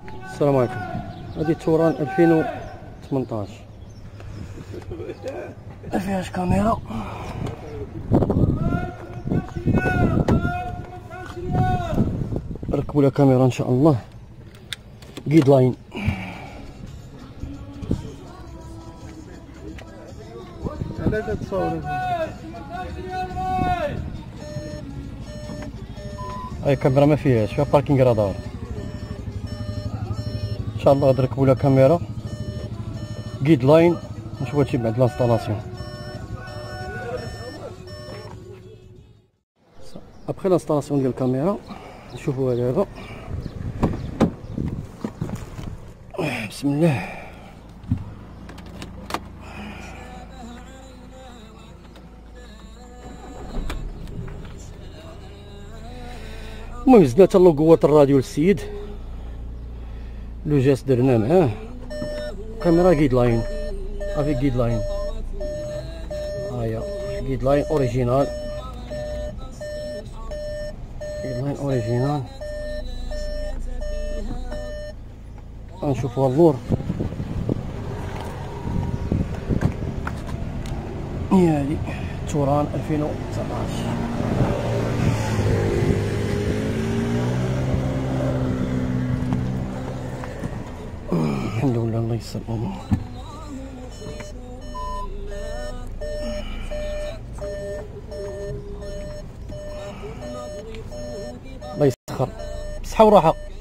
السلام عليكم. هذه توران 2018 ما فيهاش كاميرا. ركبوا لها كاميرا ان شاء الله. جيد لاين. علاش تصور اي كاميرا ما فيهاش، فيها باركينغ رادار. ان شاء الله غادي نركبوا لها كاميرا جيد لاين. نشوفوا هادشي بعد لانستالاسيون. ابخي لانستالاسيون ديال الكاميرا نشوفوها دابا. بسم الله. المهم زدنا حتى لوغوة الراديو للسيد، لو جاس درنا معاه. كاميرا جيد لاين، افيك جيد لاين. هيا جيد لاين اوريجينال، جيد لاين اوريجينال. غنشوفوها اللور. هي هادي توران 2019. الحمد لله، الله يسر الامور. الله يسخر. بصحة وراحة.